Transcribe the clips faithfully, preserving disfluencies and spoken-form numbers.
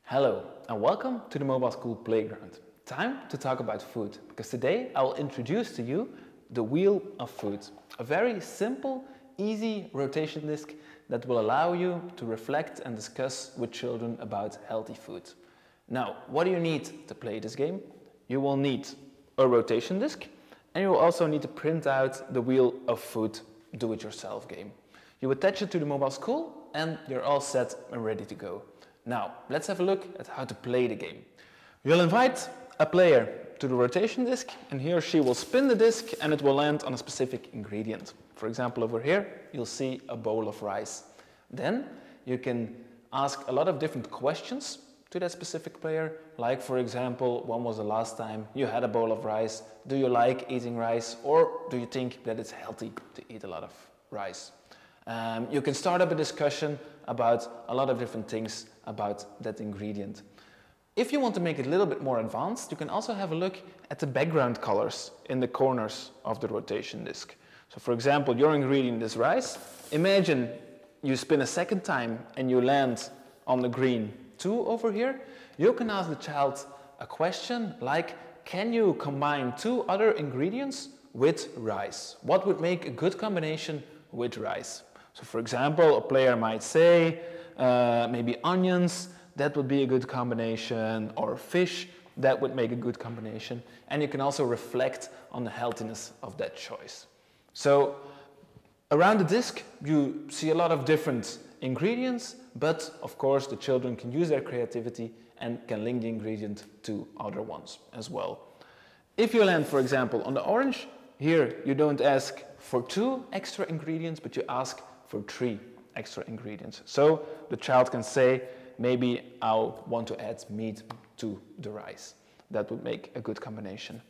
Hello and welcome to the Mobile School Playground. Time to talk about food, because today I will introduce to you the Wheel of Food, a very simple, easy rotation disc that will allow you to reflect and discuss with children about healthy food. Now, what do you need to play this game? You will need a rotation disc, and you will also need to print out the Wheel of Food do-it-yourself game. You attach it to the mobile school and you're all set and ready to go. Now, let's have a look at how to play the game. You'll invite a player to the rotation disc, and he or she will spin the disc and it will land on a specific ingredient. For example, over here, you'll see a bowl of rice. Then you can ask a lot of different questions to that specific player, like, for example, when was the last time you had a bowl of rice? Do you like eating rice, or do you think that it's healthy to eat a lot of rice? Um, you can start up a discussion about a lot of different things about that ingredient. If you want to make it a little bit more advanced, you can also have a look at the background colors in the corners of the rotation disc. So for example, your ingredient is rice. Imagine you spin a second time and you land on the green two over here. You can ask the child a question like, can you combine two other ingredients with rice? What would make a good combination with rice? So for example, a player might say, uh, maybe onions, that would be a good combination, or fish, that would make a good combination. And you can also reflect on the healthiness of that choice. So around the disc, you see a lot of different ingredients, but of course the children can use their creativity and can link the ingredient to other ones as well. If you land, for example, on the orange, here you don't ask for two extra ingredients, but you ask for three extra ingredients. So the child can say, maybe I'll want to add meat to the rice. That would make a good combination.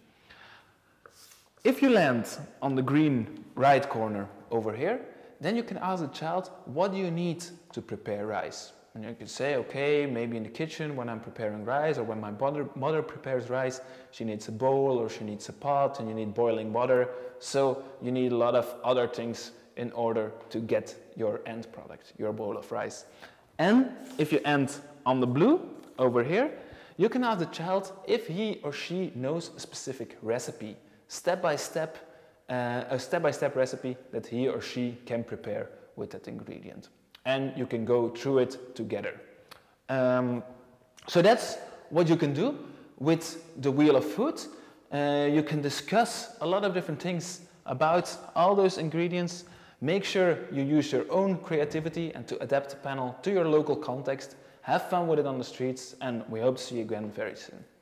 If you land on the green right corner over here, then you can ask the child, what do you need to prepare rice? And you can say, okay, maybe in the kitchen when I'm preparing rice, or when my mother, mother prepares rice, she needs a bowl or she needs a pot, and you need boiling water. So you need a lot of other things in order to get your end product, your bowl of rice. And if you end on the blue over here, you can ask the child if he or she knows a specific recipe, step-by-step, uh, a step-by-step recipe that he or she can prepare with that ingredient. And you can go through it together. Um, so that's what you can do with the Wheel of Food. Uh, you can discuss a lot of different things about all those ingredients. Make sure you use your own creativity and to adapt the panel to your local context. Have fun with it on the streets, and we hope to see you again very soon.